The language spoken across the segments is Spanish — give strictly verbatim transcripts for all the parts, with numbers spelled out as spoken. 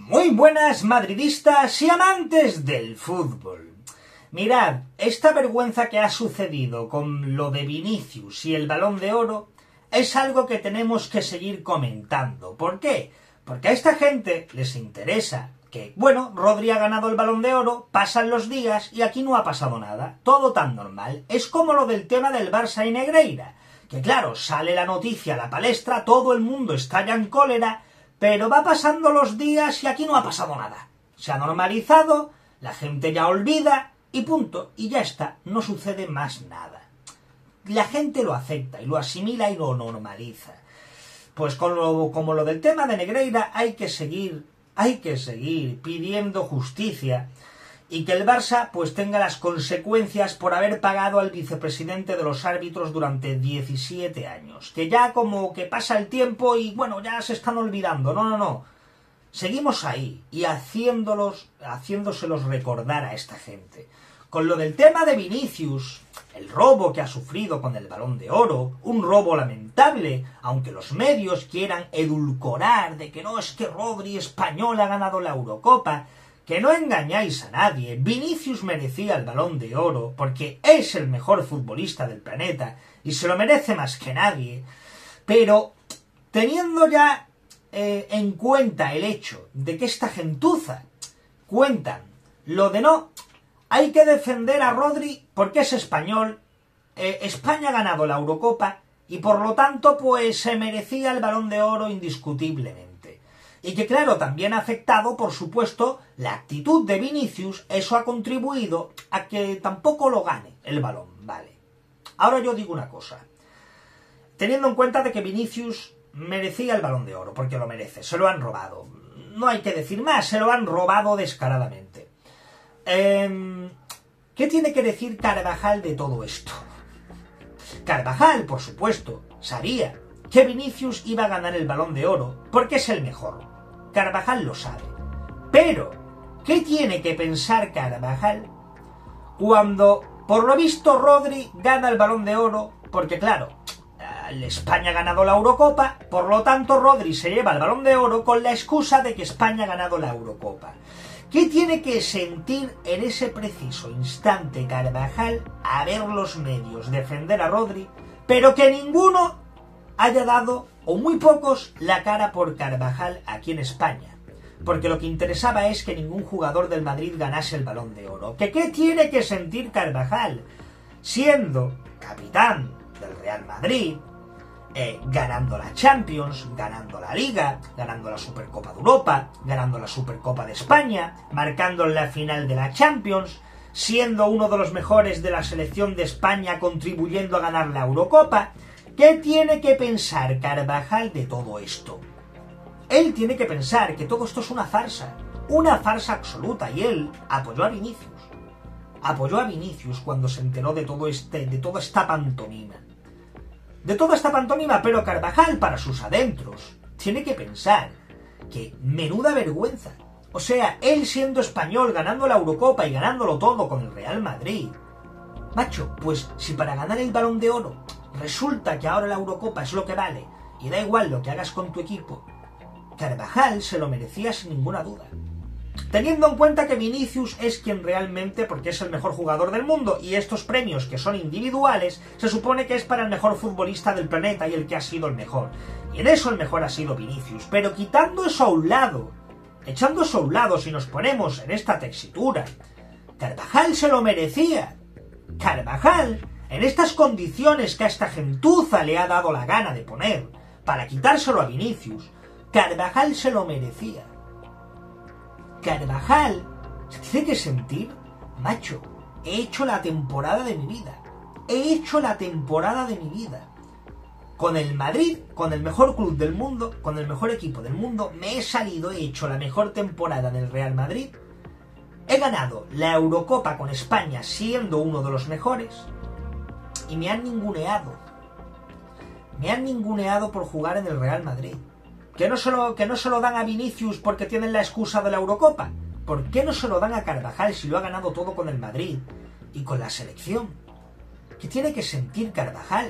Muy buenas madridistas y amantes del fútbol. Mirad, esta vergüenza que ha sucedido con lo de Vinicius y el Balón de Oro es algo que tenemos que seguir comentando. ¿Por qué? Porque a esta gente les interesa que, bueno, Rodri ha ganado el Balón de Oro, pasan los días y aquí no ha pasado nada. Todo tan normal. Es como lo del tema del Barça y Negreira. Que claro, sale la noticia a la palestra, todo el mundo estalla en cólera, pero va pasando los días y aquí no ha pasado nada. Se ha normalizado, la gente ya olvida y punto. Y ya está, no sucede más nada. La gente lo acepta y lo asimila y lo normaliza. Pues con lo, como lo del tema de Negreira hay que seguir, hay que seguir pidiendo justicia y que el Barça pues tenga las consecuencias por haber pagado al vicepresidente de los árbitros durante diecisiete años. Que ya como que pasa el tiempo y bueno, ya se están olvidando. No, no, no. Seguimos ahí y haciéndolos, haciéndoselos recordar a esta gente. Con lo del tema de Vinicius, el robo que ha sufrido con el Balón de Oro, un robo lamentable, aunque los medios quieran edulcorar de que no, es que Rodri español ha ganado la Eurocopa. Que no engañáis a nadie, Vinicius merecía el Balón de Oro porque es el mejor futbolista del planeta y se lo merece más que nadie, pero teniendo ya eh, en cuenta el hecho de que esta gentuza cuentan lo de no, hay que defender a Rodri porque es español, eh, España ha ganado la Eurocopa y por lo tanto pues se merecía el Balón de Oro indiscutiblemente. Y que claro, también ha afectado, por supuesto, la actitud de Vinicius, eso ha contribuido a que tampoco lo gane el balón, vale. Ahora yo digo una cosa, teniendo en cuenta de que Vinicius merecía el Balón de Oro, porque lo merece, se lo han robado, no hay que decir más, se lo han robado descaradamente. Eh, ¿Qué tiene que decir Carvajal de todo esto? Carvajal, por supuesto, sabía que Vinicius iba a ganar el Balón de Oro porque es el mejor. Carvajal lo sabe. Pero, ¿qué tiene que pensar Carvajal cuando, por lo visto, Rodri gana el Balón de Oro? Porque, claro, España ha ganado la Eurocopa, por lo tanto, Rodri se lleva el Balón de Oro con la excusa de que España ha ganado la Eurocopa. ¿Qué tiene que sentir en ese preciso instante Carvajal a ver los medios defender a Rodri, pero que ninguno haya dado, o muy pocos, la cara por Carvajal aquí en España? Porque lo que interesaba es que ningún jugador del Madrid ganase el Balón de Oro. ¿Que qué tiene que sentir Carvajal siendo capitán del Real Madrid, eh, ganando la Champions, ganando la Liga, ganando la Supercopa de Europa, ganando la Supercopa de España, marcando en la final de la Champions, siendo uno de los mejores de la selección de España, contribuyendo a ganar la Eurocopa? ¿Qué tiene que pensar Carvajal de todo esto? Él tiene que pensar que todo esto es una farsa, una farsa absoluta, y él apoyó a Vinicius. Apoyó a Vinicius cuando se enteró de todo este, de toda esta pantomima. De toda esta pantomima, pero Carvajal, para sus adentros, tiene que pensar que menuda vergüenza. O sea, él siendo español, ganando la Eurocopa y ganándolo todo con el Real Madrid. Macho, pues si para ganar el Balón de Oro resulta que ahora la Eurocopa es lo que vale y da igual lo que hagas con tu equipo, Carvajal se lo merecía sin ninguna duda. Teniendo en cuenta que Vinicius es quien realmente, porque es el mejor jugador del mundo y estos premios que son individuales, se supone que es para el mejor futbolista del planeta y el que ha sido el mejor. Y en eso el mejor ha sido Vinicius. Pero quitando eso a un lado, echando eso a un lado, si nos ponemos en esta tesitura, Carvajal se lo merecía. Carvajal, en estas condiciones que a esta gentuza le ha dado la gana de poner para quitárselo a Vinicius, Carvajal se lo merecía. Carvajal se tiene que sentir, macho, he hecho la temporada de mi vida. He hecho la temporada de mi vida. Con el Madrid, con el mejor club del mundo, con el mejor equipo del mundo, me he salido, he hecho la mejor temporada del Real Madrid. He ganado la Eurocopa con España siendo uno de los mejores. Y me han ninguneado. Me han ninguneado por jugar en el Real Madrid. ¿Que no, se lo, ¿Que no se lo dan a Vinicius porque tienen la excusa de la Eurocopa? ¿Por qué no se lo dan a Carvajal si lo ha ganado todo con el Madrid y con la selección? ¿Qué tiene que sentir Carvajal?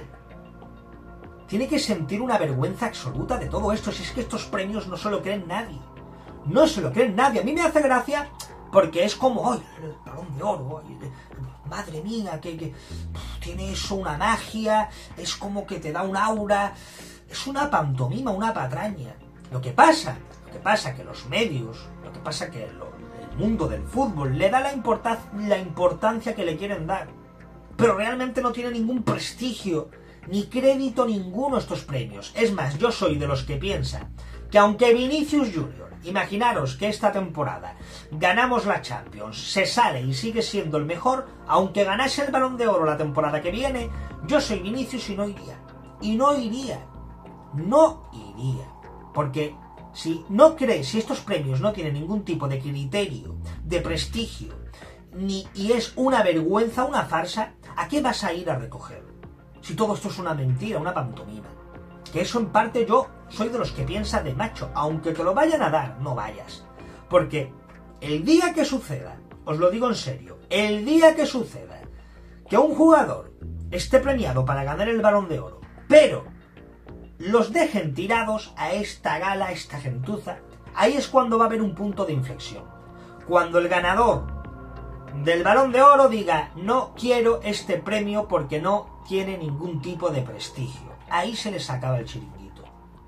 Tiene que sentir una vergüenza absoluta de todo esto. Si es que estos premios no se lo creen nadie. No se lo cree nadie. A mí me hace gracia porque es como, ¡ay, el Balón de Oro! Ay, madre mía, que, que tiene eso una magia, es como que te da un aura, es una pantomima, una patraña. Lo que pasa, lo que pasa que los medios, lo que pasa que lo, el mundo del fútbol le da la, importan, la importancia que le quieren dar, pero realmente no tiene ningún prestigio, ni crédito ninguno estos premios. Es más, yo soy de los que piensan que aunque Vinicius Junior, imaginaros que esta temporada ganamos la Champions, se sale y sigue siendo el mejor, aunque ganase el Balón de Oro la temporada que viene, yo soy Vinicius y no iría. Y no iría. No iría. Porque si no crees, si estos premios no tienen ningún tipo de criterio, de prestigio, ni, y es una vergüenza, una farsa, ¿a qué vas a ir a recoger? Si todo esto es una mentira, una pantomima. Que eso en parte yo soy de los que piensa de macho, aunque te lo vayan a dar, no vayas. Porque el día que suceda, os lo digo en serio, el día que suceda que un jugador esté premiado para ganar el Balón de Oro, pero los dejen tirados a esta gala, a esta gentuza, ahí es cuando va a haber un punto de inflexión. Cuando el ganador del Balón de Oro diga, no quiero este premio porque no tiene ningún tipo de prestigio. Ahí se les acaba el chiringuito.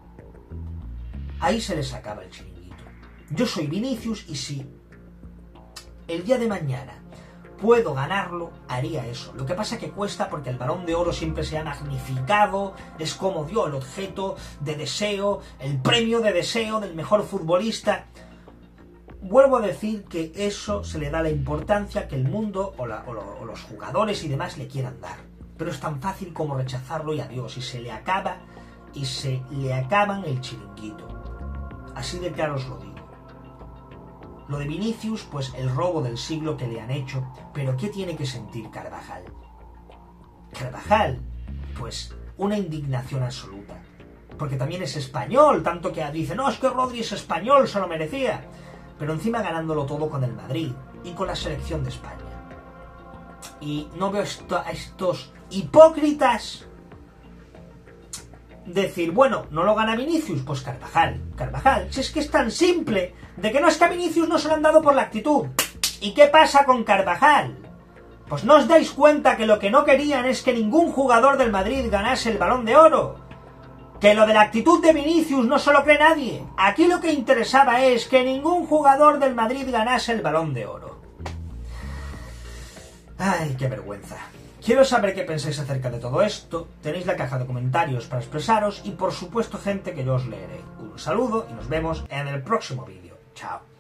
Ahí se les acaba el chiringuito. Yo soy Vinicius y si el día de mañana puedo ganarlo, haría eso. Lo que pasa es que cuesta porque el Balón de Oro siempre se ha magnificado, es como Dios, el objeto de deseo, el premio de deseo del mejor futbolista. Vuelvo a decir que eso se le da la importancia que el mundo o, la, o, lo, o los jugadores y demás le quieran dar. Pero es tan fácil como rechazarlo y adiós, y se le acaba, y se le acaban el chiringuito. Así de claro os lo digo. Lo de Vinicius, pues el robo del siglo que le han hecho, pero ¿qué tiene que sentir Carvajal? Carvajal, pues una indignación absoluta. Porque también es español, tanto que dice, no, es que Rodri es español, se lo merecía. Pero encima ganándolo todo con el Madrid y con la selección de España. Y no veo esto, a estos hipócritas decir, bueno, no lo gana Vinicius, pues Carvajal, Carvajal, si es que es tan simple, de que no es que a Vinicius no se lo han dado por la actitud. ¿Y qué pasa con Carvajal? Pues no os dais cuenta que lo que no querían es que ningún jugador del Madrid ganase el Balón de Oro. Que lo de la actitud de Vinicius no se lo cree nadie. Aquí lo que interesaba es que ningún jugador del Madrid ganase el Balón de Oro. Ay, qué vergüenza. Quiero saber qué pensáis acerca de todo esto. Tenéis la caja de comentarios para expresaros y por supuesto gente que yo os leeré. Un saludo y nos vemos en el próximo vídeo. Chao.